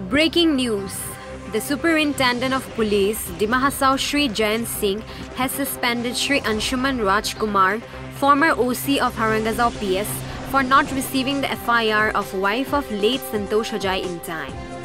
Breaking news. The Superintendent of Police, Dima Hasao Shri Jayant Sing, has suspended Shri Anshuman Rajkumar, former OC of Harangajao PS, for not receiving the FIR of wife of late Santosh Hojai in time.